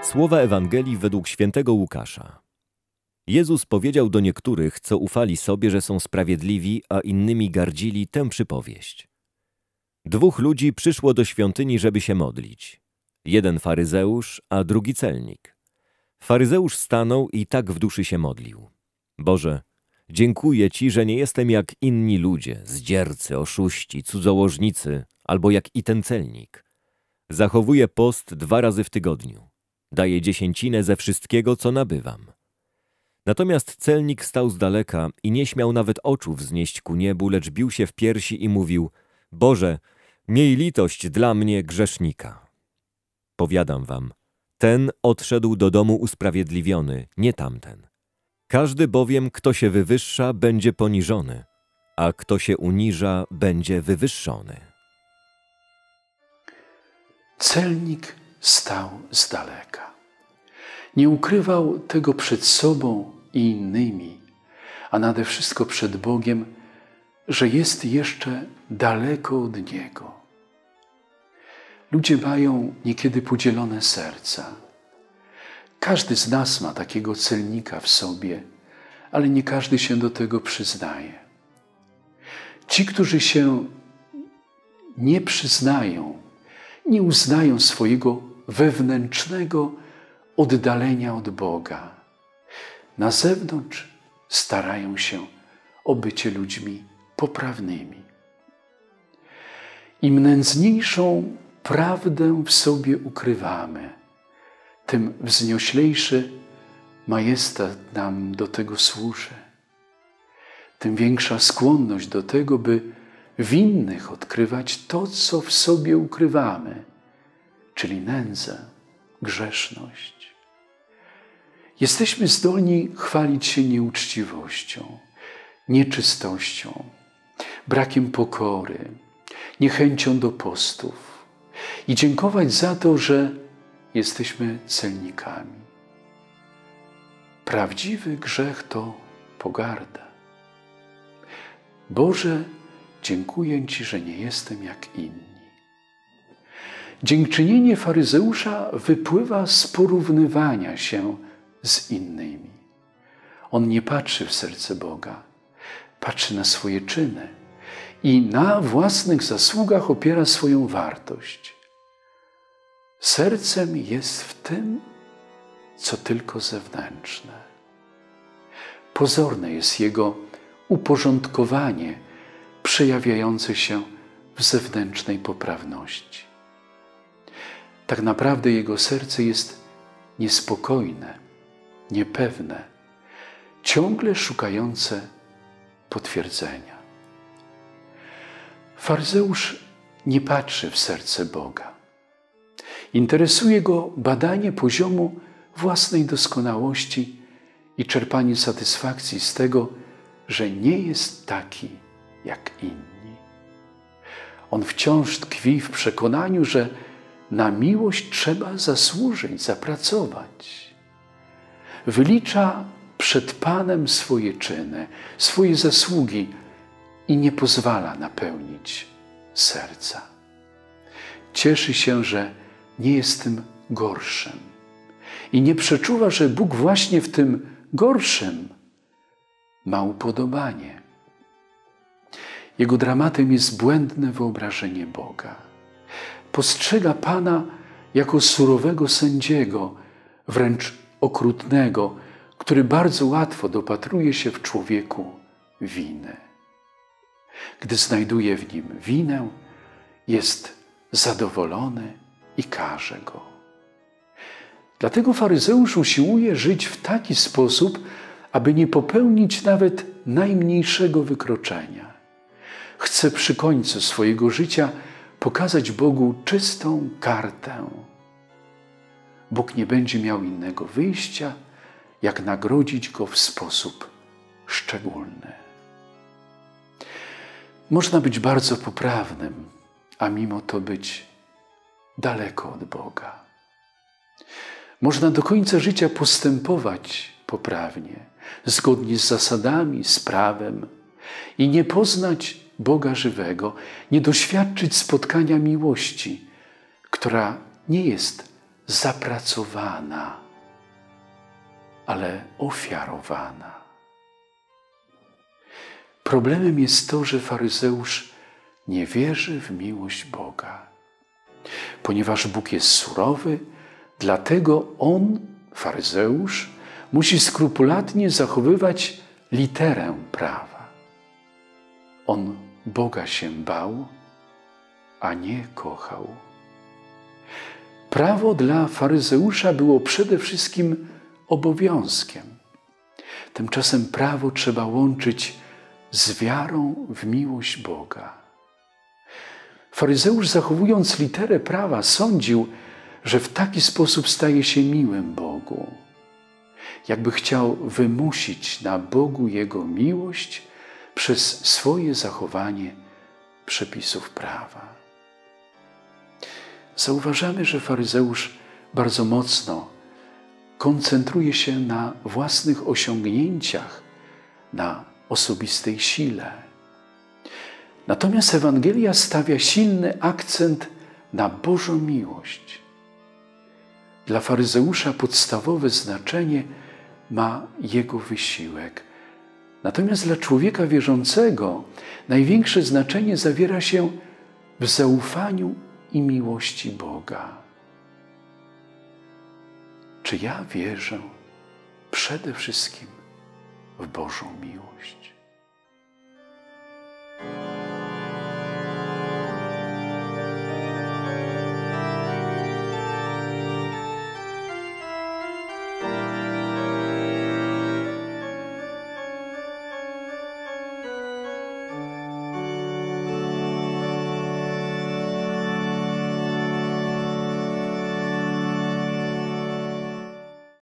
Słowa Ewangelii według świętego Łukasza. Jezus powiedział do niektórych, co ufali sobie, że są sprawiedliwi, a innymi gardzili, tę przypowieść. 2 ludzi przyszło do świątyni, żeby się modlić. Jeden faryzeusz, a drugi celnik. Faryzeusz stanął i tak w duszy się modlił. Boże, dziękuję Ci, że nie jestem jak inni ludzie, zdziercy, oszuści, cudzołożnicy, albo jak i ten celnik. Zachowuję post 2 razy w tygodniu. Daję dziesięcinę ze wszystkiego, co nabywam. Natomiast celnik stał z daleka i nie śmiał nawet oczu wznieść ku niebu, lecz bił się w piersi i mówił: Boże, miej litość dla mnie, grzesznika. Powiadam wam, ten odszedł do domu usprawiedliwiony, nie tamten. Każdy bowiem, kto się wywyższa, będzie poniżony, a kto się uniża, będzie wywyższony. Celnik stał z daleka. Nie ukrywał tego przed sobą i innymi, a nade wszystko przed Bogiem, że jest jeszcze daleko od Niego. Ludzie mają niekiedy podzielone serca. Każdy z nas ma takiego celnika w sobie, ale nie każdy się do tego przyznaje. Ci, którzy się nie przyznają, nie uznają swojego wewnętrznego oddalenia od Boga. Na zewnątrz starają się o bycie ludźmi poprawnymi. Im nędzniejszą prawdę w sobie ukrywamy, tym wznioślejszy majestat nam do tego służy. Tym większa skłonność do tego, by w innych odkrywać to, co w sobie ukrywamy, czyli nędzę, grzeszność. Jesteśmy zdolni chwalić się nieuczciwością, nieczystością, brakiem pokory, niechęcią do postów i dziękować za to, że jesteśmy celnikami. Prawdziwy grzech to pogarda. Boże, dziękuję Ci, że nie jestem jak inni. Dziękczynienie faryzeusza wypływa z porównywania się z innymi. On nie patrzy w serce Boga, patrzy na swoje czyny i na własnych zasługach opiera swoją wartość. Sercem jest w tym, co tylko zewnętrzne. Pozorne jest jego uporządkowanie przejawiające się w zewnętrznej poprawności. Tak naprawdę jego serce jest niespokojne, niepewne, ciągle szukające potwierdzenia. Faryzeusz nie patrzy w serce Boga. Interesuje go badanie poziomu własnej doskonałości i czerpanie satysfakcji z tego, że nie jest taki jak inni. On wciąż tkwi w przekonaniu, że na miłość trzeba zasłużyć, zapracować. Wylicza przed Panem swoje czyny, swoje zasługi i nie pozwala napełnić serca. Cieszy się, że nie jest tym gorszym i nie przeczuwa, że Bóg właśnie w tym gorszym ma upodobanie. Jego dramatem jest błędne wyobrażenie Boga. Postrzega Pana jako surowego sędziego, wręcz okrutnego, który bardzo łatwo dopatruje się w człowieku winy. Gdy znajduje w nim winę, jest zadowolony i karze go. Dlatego faryzeusz usiłuje żyć w taki sposób, aby nie popełnić nawet najmniejszego wykroczenia. Chce przy końcu swojego życia pokazać Bogu czystą kartę. Bóg nie będzie miał innego wyjścia, jak nagrodzić go w sposób szczególny. Można być bardzo poprawnym, a mimo to być daleko od Boga. Można do końca życia postępować poprawnie, zgodnie z zasadami, z prawem i nie poznać Boga żywego, nie doświadczyć spotkania miłości, która nie jest zapracowana, ale ofiarowana. Problemem jest to, że faryzeusz nie wierzy w miłość Boga. Ponieważ Bóg jest surowy, dlatego on, faryzeusz, musi skrupulatnie zachowywać literę prawa. On Boga się bał, a nie kochał. Prawo dla faryzeusza było przede wszystkim obowiązkiem. Tymczasem prawo trzeba łączyć z wiarą w miłość Boga. Faryzeusz, zachowując literę prawa, sądził, że w taki sposób staje się miłym Bogu. Jakby chciał wymusić na Bogu Jego miłość przez swoje zachowanie przepisów prawa. Zauważamy, że faryzeusz bardzo mocno koncentruje się na własnych osiągnięciach, na osobistej sile. Natomiast Ewangelia stawia silny akcent na Bożą miłość. Dla faryzeusza podstawowe znaczenie ma jego wysiłek. Natomiast dla człowieka wierzącego największe znaczenie zawiera się w zaufaniu i miłości Boga. Czy ja wierzę przede wszystkim w Bożą miłość?